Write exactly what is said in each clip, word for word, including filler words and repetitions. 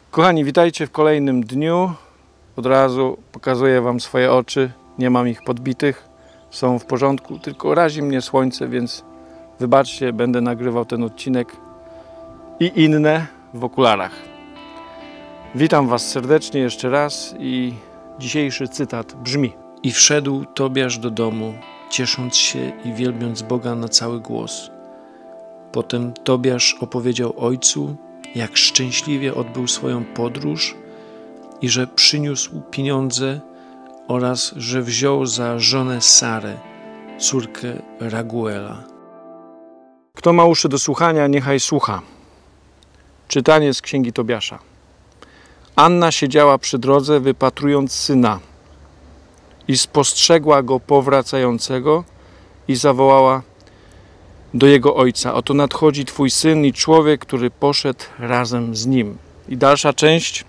Kochani, witajcie w kolejnym dniu. Od razu pokazuję wam swoje oczy. Nie mam ich podbitych. Są w porządku, tylko razi mnie słońce, więc wybaczcie, będę nagrywał ten odcinek i inne w okularach. Witam was serdecznie jeszcze raz i dzisiejszy cytat brzmi: I wszedł Tobiasz do domu, ciesząc się i wielbiąc Boga na cały głos. Potem Tobiasz opowiedział ojcu, jak szczęśliwie odbył swoją podróż i że przyniósł pieniądze oraz że wziął za żonę Sarę, córkę Raguela. Kto ma uszy do słuchania, niechaj słucha. Czytanie z księgi Tobiasza. Anna siedziała przy drodze, wypatrując syna, i spostrzegła go powracającego i zawołała do jego ojca: oto nadchodzi twój syn i człowiek, który poszedł razem z nim. I dalsza część.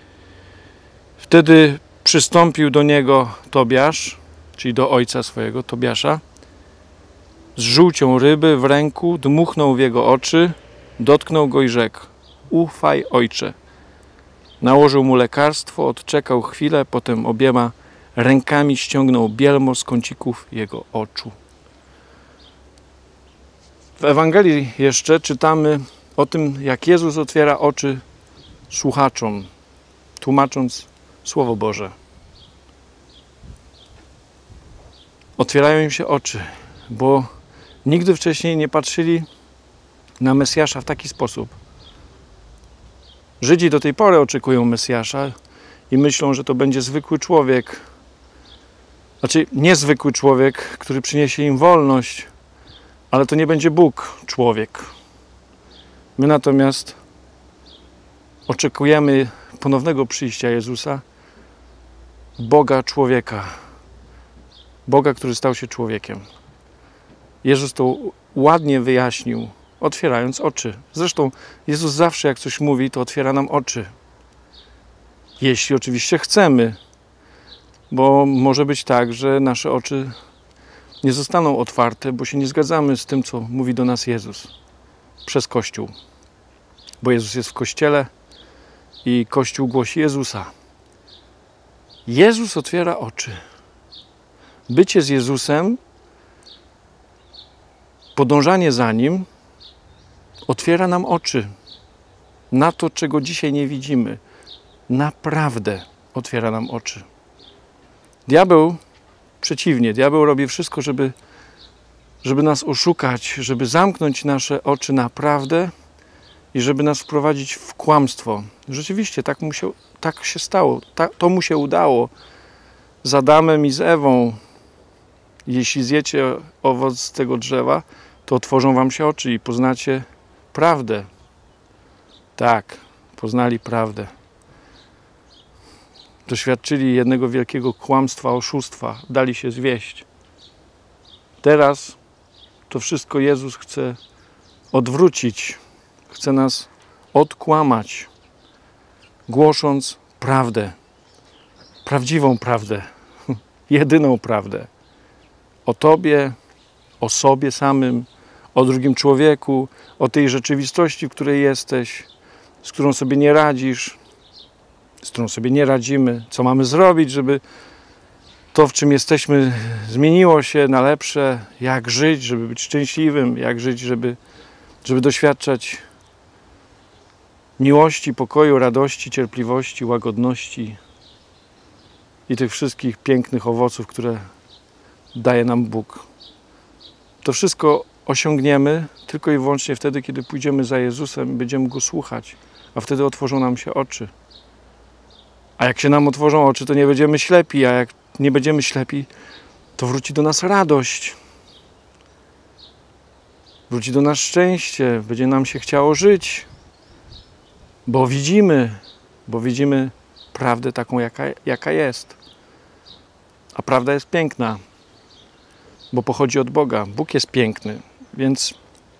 Wtedy przystąpił do niego Tobiasz, czyli do ojca swojego, Tobiasza, z żółcią ryby w ręku, dmuchnął w jego oczy, dotknął go i rzekł: ufaj, ojcze. Nałożył mu lekarstwo, odczekał chwilę, potem obiema rękami ściągnął bielmo z kącików jego oczu. W Ewangelii jeszcze czytamy o tym, jak Jezus otwiera oczy słuchaczom, tłumacząc Słowo Boże. Otwierają im się oczy, bo nigdy wcześniej nie patrzyli na Mesjasza w taki sposób. Żydzi do tej pory oczekują Mesjasza i myślą, że to będzie zwykły człowiek, znaczy niezwykły człowiek, który przyniesie im wolność, ale to nie będzie Bóg, człowiek. My natomiast oczekujemy ponownego przyjścia Jezusa, Boga człowieka, Boga, który stał się człowiekiem. Jezus to ładnie wyjaśnił, otwierając oczy. Zresztą Jezus zawsze, jak coś mówi, to otwiera nam oczy. Jeśli oczywiście chcemy, bo może być tak, że nasze oczy nie zostaną otwarte, bo się nie zgadzamy z tym, co mówi do nas Jezus przez Kościół. Bo Jezus jest w Kościele i Kościół głosi Jezusa. Jezus otwiera oczy. Bycie z Jezusem, podążanie za Nim otwiera nam oczy na to, czego dzisiaj nie widzimy. Naprawdę otwiera nam oczy. Diabeł przeciwnie, diabeł robi wszystko, żeby, żeby nas oszukać, żeby zamknąć nasze oczy na prawdę i żeby nas wprowadzić w kłamstwo. Rzeczywiście tak, mu się, tak się stało, tak, to mu się udało z Adamem i z Ewą. Jeśli zjecie owoc z tego drzewa, to otworzą wam się oczy i poznacie prawdę. Tak, poznali prawdę. Doświadczyli jednego wielkiego kłamstwa, oszustwa, dali się zwieść. Teraz to wszystko Jezus chce odwrócić, chce nas odkłamać, głosząc prawdę, prawdziwą prawdę, jedyną prawdę o Tobie, o sobie samym, o drugim człowieku, o tej rzeczywistości, w której jesteś, z którą sobie nie radzisz, z którą sobie nie radzimy, co mamy zrobić, żeby to, w czym jesteśmy, zmieniło się na lepsze, jak żyć, żeby być szczęśliwym, jak żyć, żeby, żeby doświadczać miłości, pokoju, radości, cierpliwości, łagodności i tych wszystkich pięknych owoców, które daje nam Bóg. To wszystko osiągniemy tylko i wyłącznie wtedy, kiedy pójdziemy za Jezusem i będziemy Go słuchać, a wtedy otworzą nam się oczy. A jak się nam otworzą oczy, to nie będziemy ślepi, a jak nie będziemy ślepi, to wróci do nas radość. Wróci do nas szczęście, będzie nam się chciało żyć, bo widzimy, bo widzimy prawdę taką, jaka, jaka jest. A prawda jest piękna, bo pochodzi od Boga. Bóg jest piękny, więc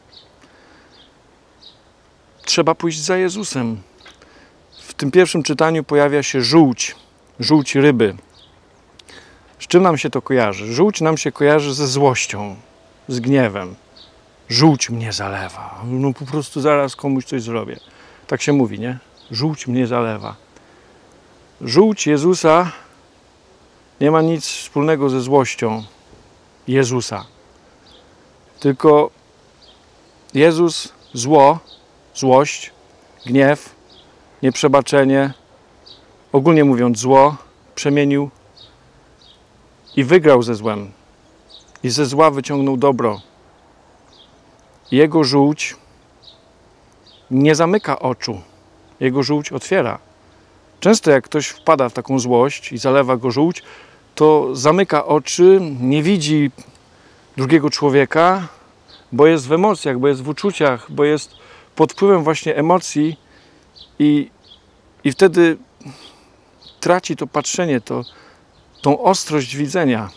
trzeba pójść za Jezusem. W tym pierwszym czytaniu pojawia się żółć, żółć ryby. Z czym nam się to kojarzy? Żółć nam się kojarzy ze złością, z gniewem. Żółć mnie zalewa. No po prostu zaraz komuś coś zrobię. Tak się mówi, nie? żółć mnie zalewa. Żółć Jezusa nie ma nic wspólnego ze złością Jezusa. Tylko Jezus zło, złość, gniew, nieprzebaczenie, ogólnie mówiąc zło, przemienił i wygrał ze złem. I ze zła wyciągnął dobro. Jego żółć nie zamyka oczu. Jego żółć otwiera. Często jak ktoś wpada w taką złość i zalewa go żółć, to zamyka oczy, nie widzi drugiego człowieka, bo jest w emocjach, bo jest w uczuciach, bo jest pod wpływem właśnie emocji i, i wtedy traci to patrzenie, to, tą ostrość widzenia.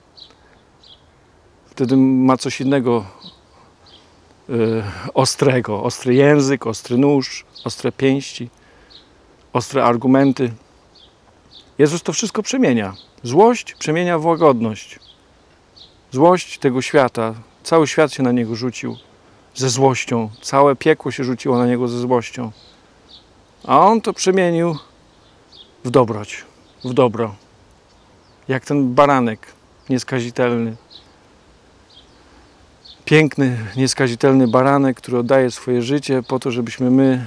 Wtedy ma coś innego yy, ostrego. Ostry język, ostry nóż, ostre pięści, ostre argumenty. Jezus to wszystko przemienia. Złość przemienia w łagodność. Złość tego świata, cały świat się na niego rzucił ze złością. Całe piekło się rzuciło na niego ze złością. A on to przemienił w dobroć, w dobro. Jak ten baranek nieskazitelny. Piękny, nieskazitelny baranek, który oddaje swoje życie po to, żebyśmy my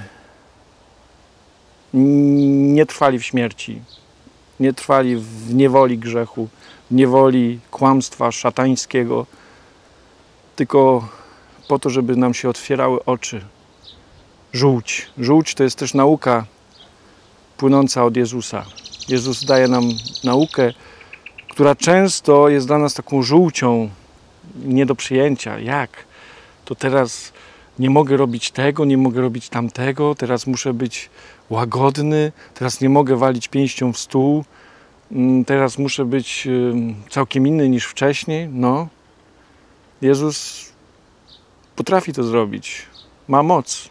nie trwali w śmierci, nie trwali w niewoli grzechu, w niewoli kłamstwa szatańskiego, tylko po to, żeby nam się otwierały oczy. Żółć. Żółć to jest też nauka płynąca od Jezusa. Jezus daje nam naukę, która często jest dla nas taką żółcią, nie do przyjęcia. Jak? To teraz nie mogę robić tego, nie mogę robić tamtego, teraz muszę być łagodny, teraz nie mogę walić pięścią w stół, teraz muszę być całkiem inny niż wcześniej. No, Jezus potrafi to zrobić. Ma moc.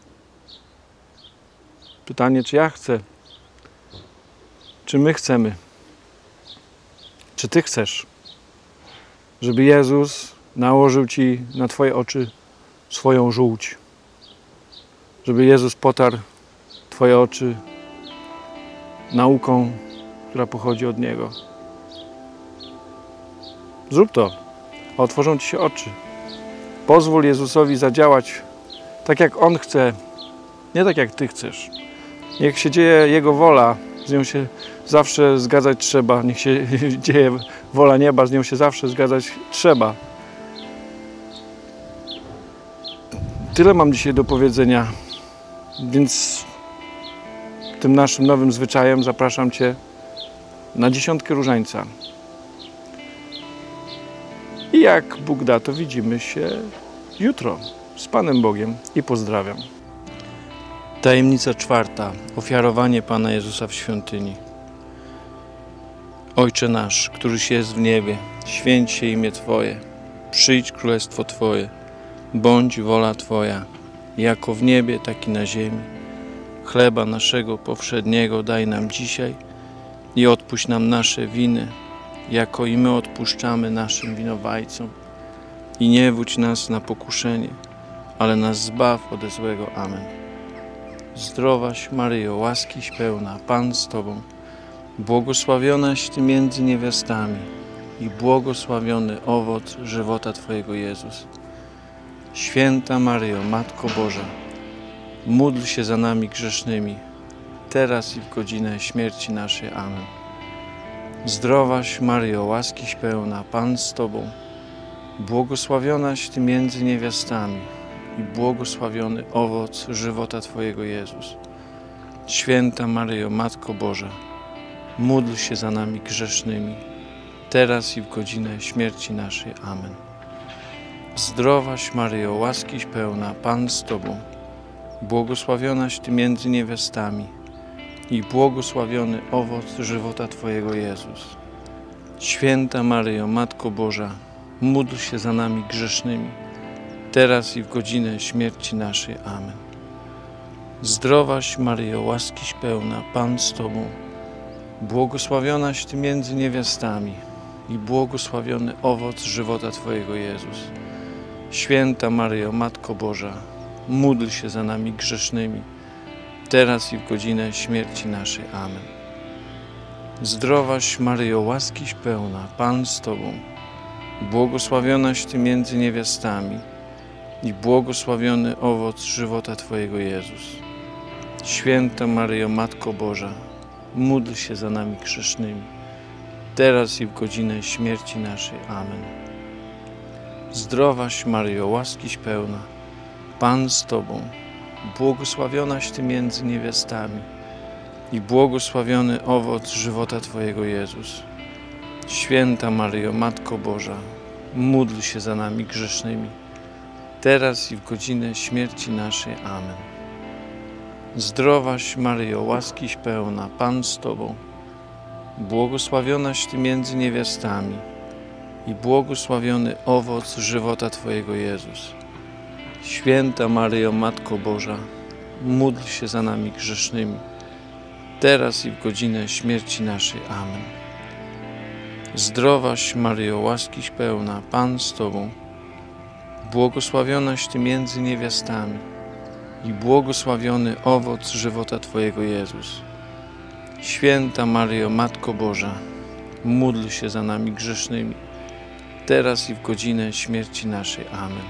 Pytanie, czy ja chcę? Czy my chcemy? Czy Ty chcesz, żeby Jezus nałożył Ci na Twoje oczy swoją żółć? Żeby Jezus potarł Twoje oczy nauką, która pochodzi od Niego. Zrób to, a otworzą Ci się oczy. Pozwól Jezusowi zadziałać tak, jak On chce, nie tak, jak Ty chcesz. Niech się dzieje Jego wola, z nią się zawsze zgadzać trzeba. Niech się dzieje wola nieba, z nią się zawsze zgadzać trzeba. Tyle mam dzisiaj do powiedzenia, więc tym naszym nowym zwyczajem zapraszam Cię na dziesiątkę różańca. I jak Bóg da, to widzimy się jutro z Panem Bogiem i pozdrawiam. Tajemnica czwarta. Ofiarowanie Pana Jezusa w świątyni. Ojcze nasz, któryś jest w niebie, święć się imię Twoje. Przyjdź królestwo Twoje. Bądź wola Twoja, jako w niebie, tak i na ziemi. Chleba naszego powszedniego daj nam dzisiaj i odpuść nam nasze winy, jako i my odpuszczamy naszym winowajcom. I nie wódź nas na pokuszenie, ale nas zbaw ode złego. Amen. Zdrowaś Maryjo, łaskiś pełna, Pan z Tobą, błogosławionaś Ty między niewiastami i błogosławiony owoc żywota Twojego Jezus. Święta Maryjo, Matko Boża, módl się za nami grzesznymi, teraz i w godzinę śmierci naszej. Amen. Zdrowaś Maryjo, łaskiś pełna, Pan z Tobą, błogosławionaś Ty między niewiastami i błogosławiony owoc żywota Twojego Jezus. Święta Maryjo, Matko Boża, módl się za nami grzesznymi, teraz i w godzinę śmierci naszej. Amen. Zdrowaś Maryjo, łaskiś pełna, Pan z Tobą, błogosławionaś Ty między niewiastami i błogosławiony owoc żywota Twojego Jezus. Święta Maryjo, Matko Boża, módl się za nami grzesznymi, teraz i w godzinę śmierci naszej. Amen. Zdrowaś Maryjo, łaskiś pełna, Pan z Tobą, błogosławionaś Ty między niewiastami i błogosławiony owoc żywota Twojego Jezus. Święta Maryjo, Matko Boża, módl się za nami grzesznymi, teraz i w godzinę śmierci naszej. Amen. Zdrowaś Maryjo, łaskiś pełna, Pan z Tobą, błogosławionaś Ty między niewiastami i błogosławiony owoc żywota Twojego, Jezus. Święta Maryjo, Matko Boża, módl się za nami grzesznymi, teraz i w godzinę śmierci naszej. Amen. Zdrowaś Maryjo, łaskiś pełna, Pan z Tobą, błogosławionaś Ty między niewiastami i błogosławiony owoc żywota Twojego, Jezus. Święta Maryjo, Matko Boża, módl się za nami grzesznymi, teraz i w godzinę śmierci naszej. Amen. Zdrowaś Maryjo, łaskiś pełna, Pan z Tobą, błogosławionaś Ty między niewiastami i błogosławiony owoc żywota Twojego, Jezus. Święta Maryjo, Matko Boża, módl się za nami grzesznymi, teraz i w godzinę śmierci naszej. Amen. Zdrowaś Maryjo, łaskiś pełna, Pan z Tobą, błogosławionaś Ty między niewiastami i błogosławiony owoc żywota Twojego, Jezus. Święta Maryjo, Matko Boża, módl się za nami grzesznymi, teraz i w godzinę śmierci naszej. Amen.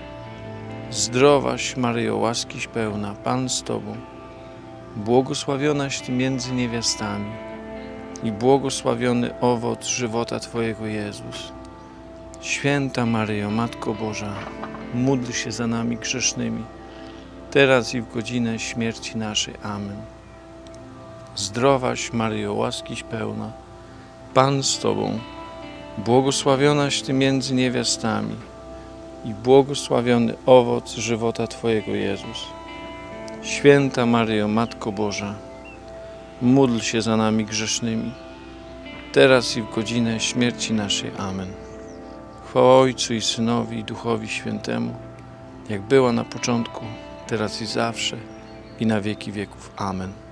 Zdrowaś Maryjo, łaskiś pełna, Pan z Tobą, błogosławionaś Ty między niewiastami i błogosławiony owoc żywota Twojego, Jezus. Święta Maryjo, Matko Boża, módl się za nami grzesznymi, teraz i w godzinę śmierci naszej. Amen. Zdrowaś Maryjo, łaskiś pełna, Pan z Tobą, błogosławionaś Ty między niewiastami i błogosławiony owoc żywota Twojego, Jezus. Święta Maryjo, Matko Boża, módl się za nami grzesznymi, teraz i w godzinę śmierci naszej. Amen. Chwała Ojcu i Synowi, i Duchowi Świętemu, jak była na początku, teraz i zawsze, i na wieki wieków. Amen.